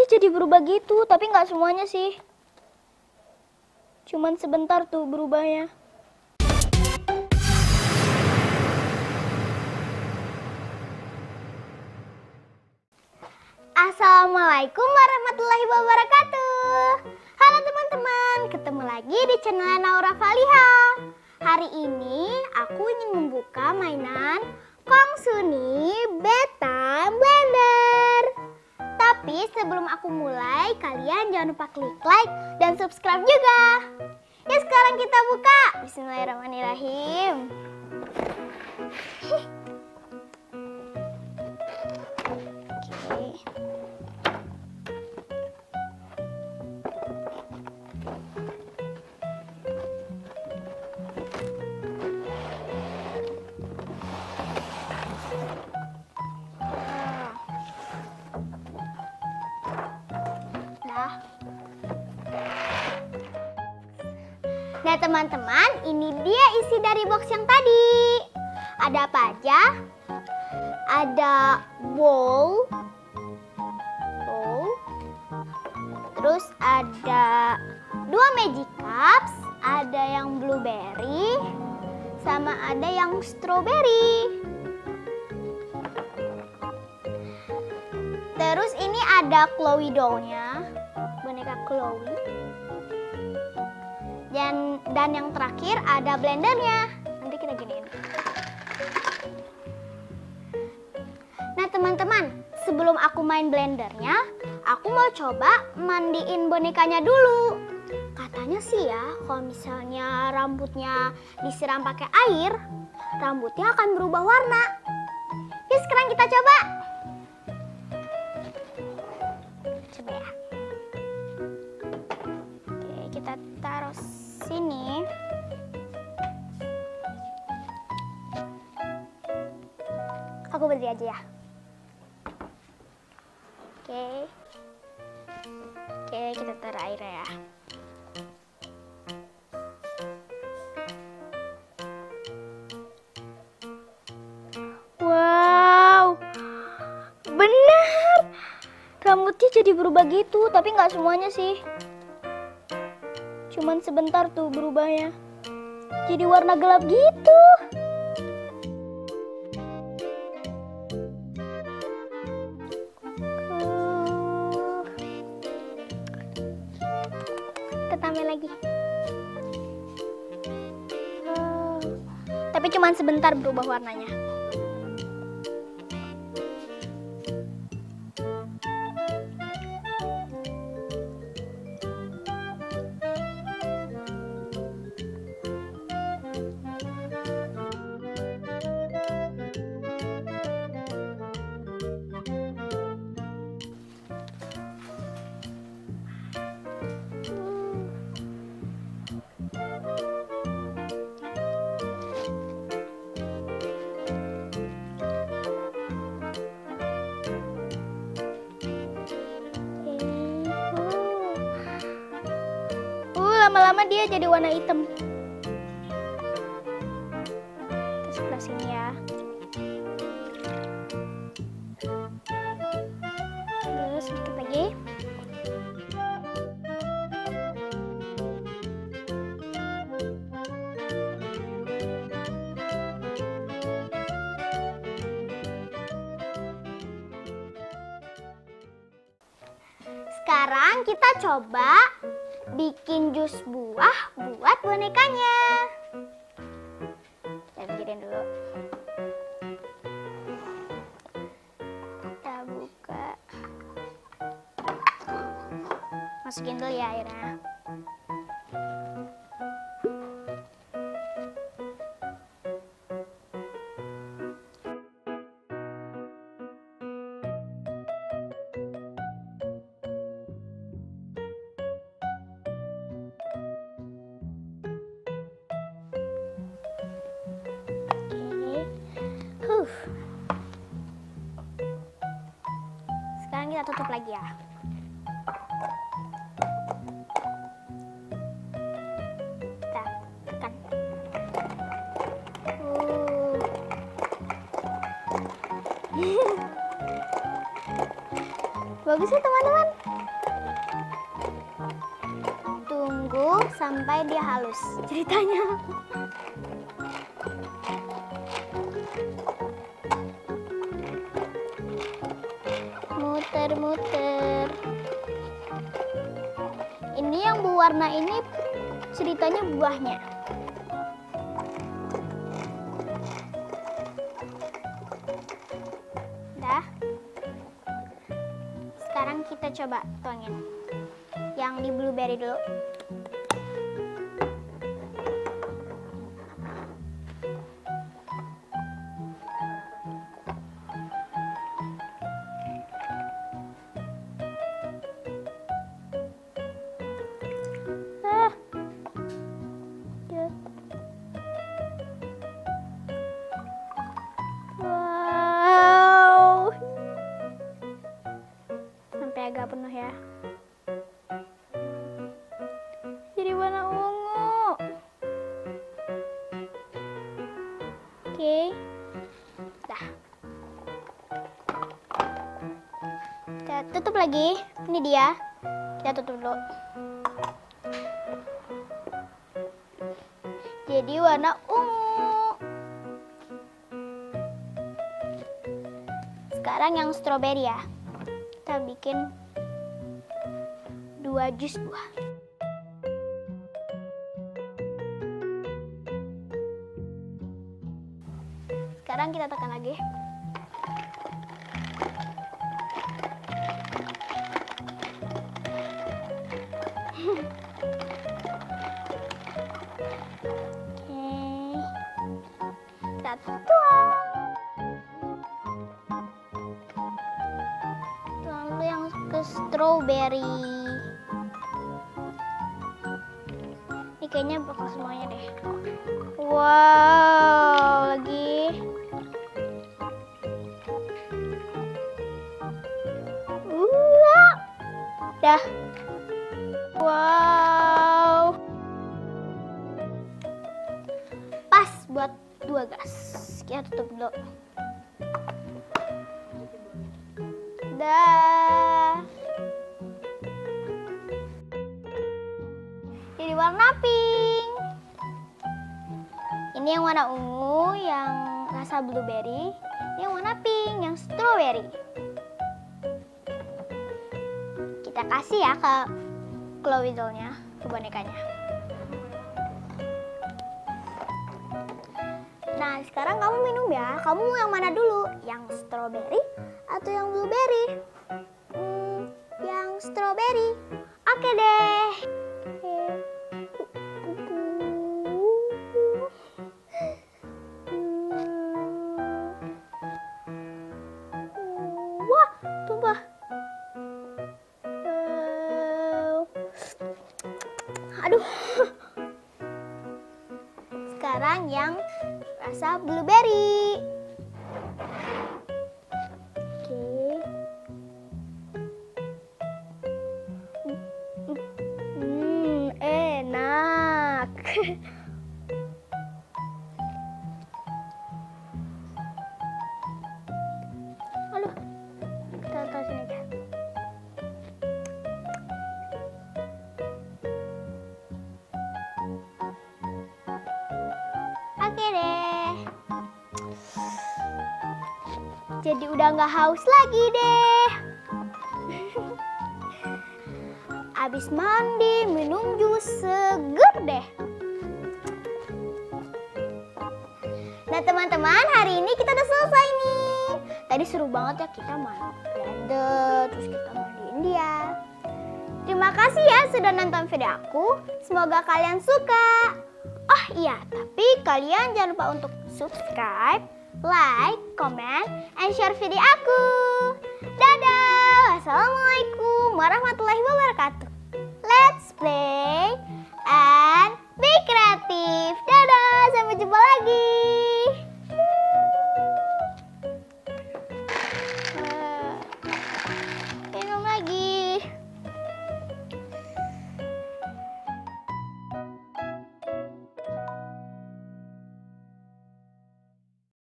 Rambutnya jadi berubah gitu, tapi nggak semuanya sih. Cuman sebentar tuh berubahnya. Assalamualaikum warahmatullahi wabarakatuh. Halo teman-teman, ketemu lagi di channel Naura Faliha. Hari ini aku ingin membuka mainan Kongsuni Beta Blender. Tapi sebelum aku mulai, kalian jangan lupa klik like dan subscribe juga. Ya, sekarang kita buka. Bismillahirrahmanirrahim. Oke. Nah teman-teman, ini dia isi dari box yang tadi. Ada apa aja? Ada bowl, terus ada 2 magic cups, ada yang blueberry, sama ada yang strawberry. Terus ini ada Chloe doll-nya, boneka Chloe. Dan yang terakhir ada blendernya. Nanti kita giniin. Nah teman-teman, sebelum aku main blendernya, aku mau coba mandiin bonekanya dulu. Katanya sih ya, kalau misalnya rambutnya disiram pakai air, rambutnya akan berubah warna. Yuk sekarang kita coba. Coba ya. Oke, kita taruh sini. Aku berdiri aja ya. Oke, kita taruh airnya ya. Wow, benar. Rambutnya jadi berubah gitu, tapi nggak semuanya sih. Cuman sebentar tuh berubahnya. Jadi warna gelap gitu. Kita tambah lagi. Tapi cuman sebentar berubah warnanya. Lama-lama dia jadi warna hitam. Terus sebelah sini ya. Terus sedikit lagi. Sekarang kita coba bikin jus buah buat bonekanya. Kita pikirin dulu. Kita buka. Masukin dulu ya airnya. Sekarang kita tutup lagi ya. Kita tekan. Bagus ya teman-teman. sampai dia halus ceritanya. Muter-muter. Ini yang berwarna ini ceritanya buahnya. Dah. Sekarang kita coba tuangin yang di blueberry dulu. Wow, sampai agak penuh ya. Jadi warna ungu. Oke, dah. Kita tutup lagi. Ini dia. Kita tutup dulu. Jadi warna ungu. Sekarang yang stroberi ya. Kita bikin 2 jus buah. Sekarang kita tekan lagi. Kita tuang dulu yang ke strawberry. Ini kayaknya bakal semuanya deh. Wow, lagi. Dah. Wow. Pas buat 2 gas. Kita tutup dulu. Dah. Jadi warna pink. Ini yang warna ungu, yang rasa blueberry. Yang warna pink, yang strawberry. Kita kasih ya ke Chloe doll-nya, ke bonekanya. Nah, sekarang kamu minum ya. Kamu yang mana dulu? Yang strawberry atau yang blueberry? Yang strawberry. Oke deh. Wah, tumpah. Aduh. Sekarang yang rasa blueberry. Oke. Enak. Aduh. Kita taruh sini aja. Oke deh. Jadi udah nggak haus lagi deh. Abis mandi, minum jus seger deh. Nah teman-teman, hari ini kita udah selesai nih. Tadi seru banget ya, kita main blender, terus kita mandiin dia. Terima kasih ya sudah nonton video aku. Semoga kalian suka. Oh iya, tapi kalian jangan lupa untuk subscribe, like, comment, and share video aku. Dadah, wassalamualaikum warahmatullahi wabarakatuh. Let's play and be creative.